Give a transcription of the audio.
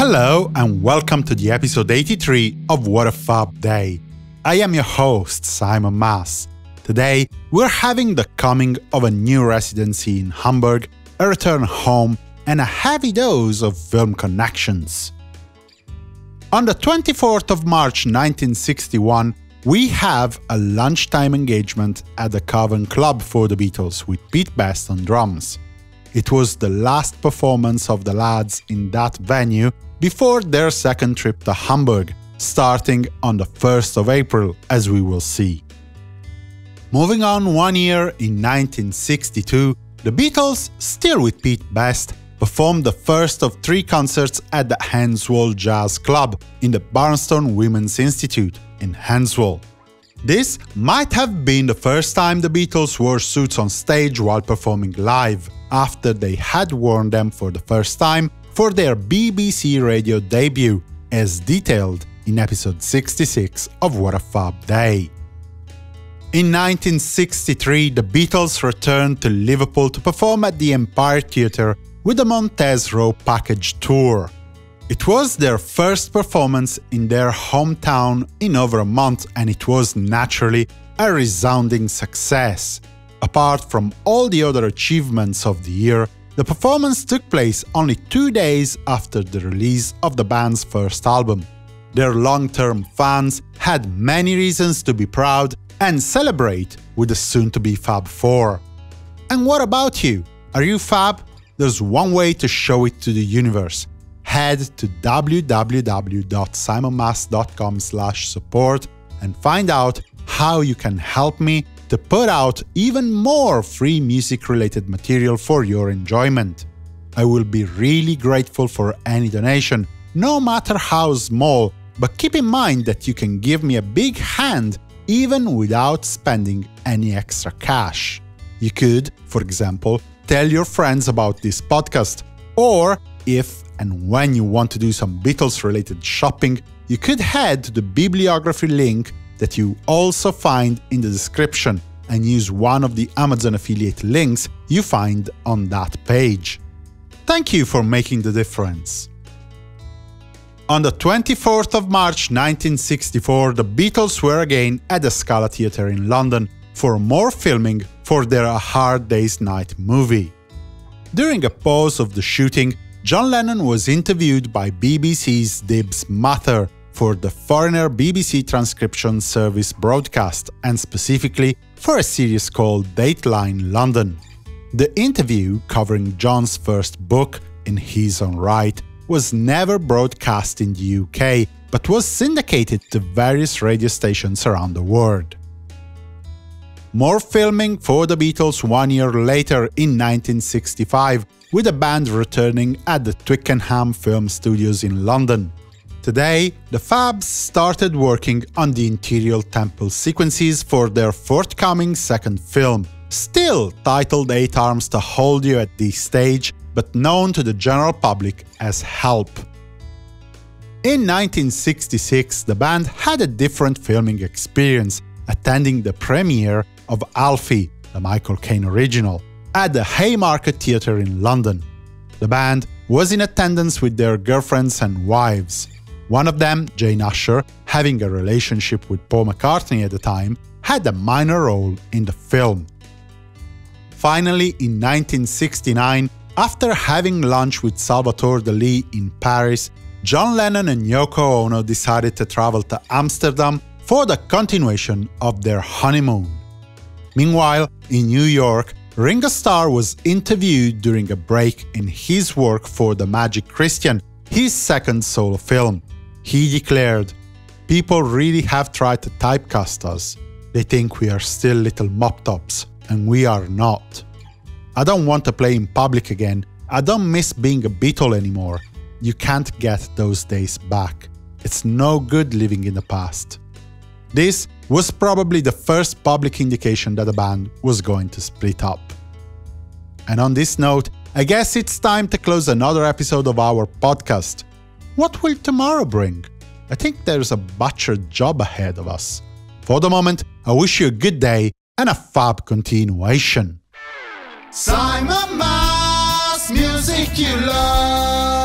Hello and welcome to the episode 83 of What a Fab Day. I am your host, Simon Mas. Today, we're having the coming of a new residency in Hamburg, a return home, and a heavy dose of film connections. On the 24th of March 1961, we have a lunchtime engagement at the Cavern Club for the Beatles with Pete Best on drums. It was the last performance of the lads in that venue before their second trip to Hamburg, starting on the 1st of April, as we will see. Moving on 1 year, in 1962, the Beatles, still with Pete Best, performed the first of 3 concerts at the Heswall Jazz Club in the Barnstone Women's Institute in Heswall. This might have been the first time the Beatles wore suits on stage while performing live, after they had worn them for the first time for their BBC radio debut, as detailed in episode 66 of What a Fab Day. In 1963, the Beatles returned to Liverpool to perform at the Empire Theatre with the Montez Row Package Tour. It was their first performance in their hometown in over a month, and it was naturally a resounding success. Apart from all the other achievements of the year, the performance took place only 2 days after the release of the band's first album. Their long-term fans had many reasons to be proud and celebrate with the soon-to-be Fab Four. And what about you? Are you Fab? There's one way to show it to the universe. Head to www.simonmas.com/support and find out how you can help me to put out even more free music-related material for your enjoyment. I will be really grateful for any donation, no matter how small, but keep in mind that you can give me a big hand even without spending any extra cash. You could, for example, tell your friends about this podcast, or if and when you want to do some Beatles-related shopping, you could head to the bibliography link that you also find in the description and use one of the Amazon affiliate links you find on that page. Thank you for making the difference. On the 24th of March 1964, the Beatles were again at the Scala Theatre in London for more filming for their A Hard Day's Night movie. During a pause of the shooting, John Lennon was interviewed by BBC's Dibs Mather for the Foreigner BBC Transcription Service broadcast, and specifically for a series called Dateline London. The interview, covering John's first book, In His Own Right, was never broadcast in the UK, but was syndicated to various radio stations around the world. More filming for the Beatles 1 year later in 1965, with the band returning at the Twickenham Film Studios in London. Today, the Fabs started working on the interior temple sequences for their forthcoming second film, still titled 8 Arms to Hold You at this stage, but known to the general public as Help. In 1966, the band had a different filming experience, attending the premiere of Alfie, the Michael Caine original, at the Haymarket Theatre in London. The band was in attendance with their girlfriends and wives. One of them, Jane Asher, having a relationship with Paul McCartney at the time, had a minor role in the film. Finally, in 1969, after having lunch with Salvatore Dali in Paris, John Lennon and Yoko Ono decided to travel to Amsterdam for the continuation of their honeymoon. Meanwhile, in New York, Ringo Starr was interviewed during a break in his work for The Magic Christian, his second solo film. He declared, "People really have tried to typecast us. They think we are still little mop-tops, and we are not. I don't want to play in public again. I don't miss being a Beatle anymore. You can't get those days back. It's no good living in the past." This was probably the first public indication that the band was going to split up. And on this note, I guess it's time to close another episode of our podcast. What will tomorrow bring? I think there's a butchered job ahead of us. For the moment, I wish you a good day and a fab continuation. Simon Mas, music you love.